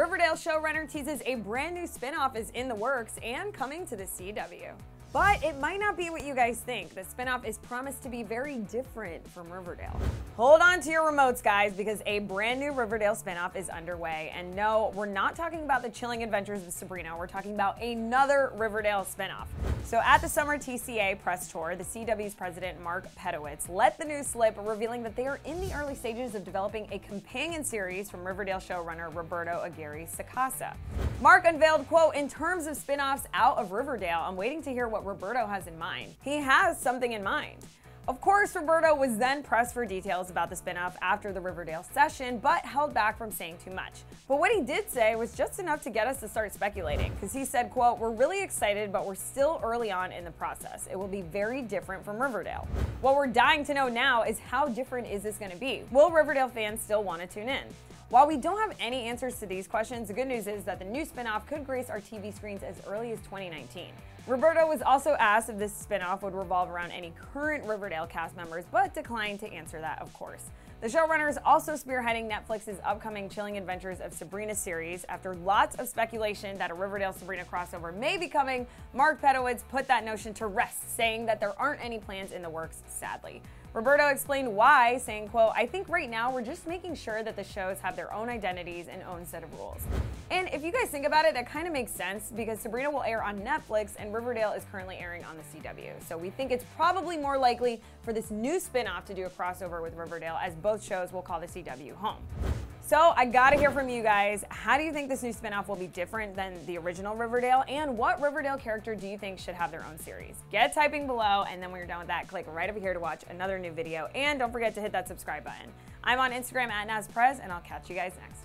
Riverdale showrunner teases a brand new spinoff is in the works and coming to the CW. But it might not be what you guys think. The spinoff is promised to be very different from Riverdale. Hold on to your remotes, guys, because a brand new Riverdale spinoff is underway. And no, we're not talking about the Chilling Adventures of Sabrina. We're talking about another Riverdale spinoff. So at the summer TCA press tour, the CW's president, Mark Pedowitz, let the news slip, revealing that they are in the early stages of developing a companion series from Riverdale showrunner Roberto Aguirre-Sacasa. Mark unveiled, quote, "In terms of spinoffs out of Riverdale, I'm waiting to hear what Roberto has in mind. He has something in mind." Of course, Roberto was then pressed for details about the spinoff after the Riverdale session, but held back from saying too much. But what he did say was just enough to get us to start speculating, because he said, quote, "We're really excited, but we're still early on in the process. It will be very different from Riverdale." What we're dying to know now is how different is this going to be? Will Riverdale fans still want to tune in? While we don't have any answers to these questions, the good news is that the new spinoff could grace our TV screens as early as 2019. Roberto was also asked if this spinoff would revolve around any current Riverdale cast members, but declined to answer that, of course. The showrunner is also spearheading Netflix's upcoming Chilling Adventures of Sabrina series. After lots of speculation that a Riverdale Sabrina crossover may be coming, Mark Pedowitz put that notion to rest, saying that there aren't any plans in the works, sadly. Roberto explained why, saying, quote, "I think right now we're just making sure that the shows have their own identities and own set of rules." And if you guys think about it, that kind of makes sense because Sabrina will air on Netflix and Riverdale is currently airing on the CW. So we think it's probably more likely for this new spinoff to do a crossover with Riverdale, as both shows will call the CW home. So I gotta hear from you guys. How do you think this new spinoff will be different than the original Riverdale? And what Riverdale character do you think should have their own series? Get typing below, and then when you're done with that, click right over here to watch another new video. And don't forget to hit that subscribe button. I'm on Instagram at NazPrez, and I'll catch you guys next.